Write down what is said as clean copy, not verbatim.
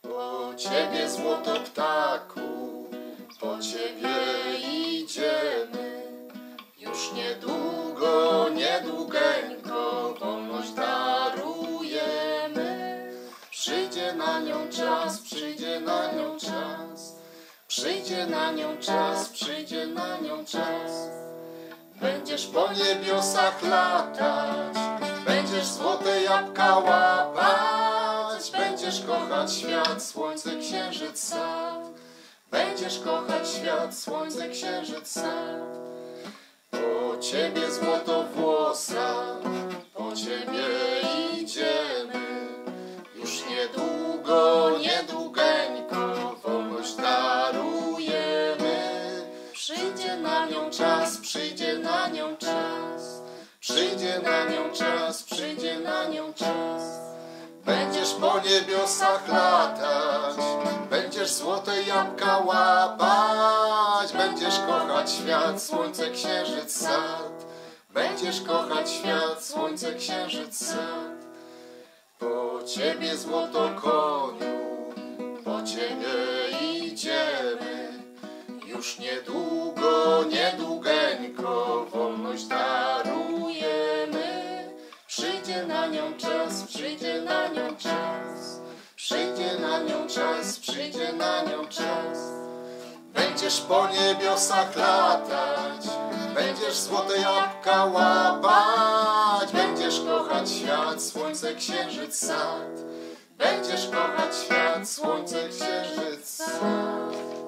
Po Ciebie, złoto ptaku, po Ciebie idziemy. Już niedługo, niedługeńko wolność darujemy. Przyjdzie na nią czas, przyjdzie na nią czas. Przyjdzie na nią czas, przyjdzie na nią czas. Będziesz po niebiosach latać, będziesz złote jabłka łapać. Będziesz kochać świat, słońce, księżyc, sad. Będziesz kochać świat, słońce, księżyc, sad. Po Ciebie, złotowłosa, po Ciebie idziemy. Już niedługo, niedługeńko wolność darujemy. Przyjdzie na nią czas, przyjdzie na nią czas. Przyjdzie na nią czas, przyjdzie na nią czas. Będziesz po niebiosach latać, będziesz złote jabłka łapać. Będziesz kochać świat, słońce, księżyc, sad. Będziesz kochać świat, słońce, księżyc, sad. Po Ciebie, złoto koniu, po Ciebie idziemy. Już niedługo, niedługeńko wolność darujemy. Przyjdzie na nią czas, przyjdzie na nią czas. Przyjdzie na nią czas, przyjdzie na nią czas. Będziesz po niebiosach latać, będziesz złote jabłka łapać. Będziesz kochać świat, słońce, księżyc, sad. Będziesz kochać świat, słońce, księżyc, sad.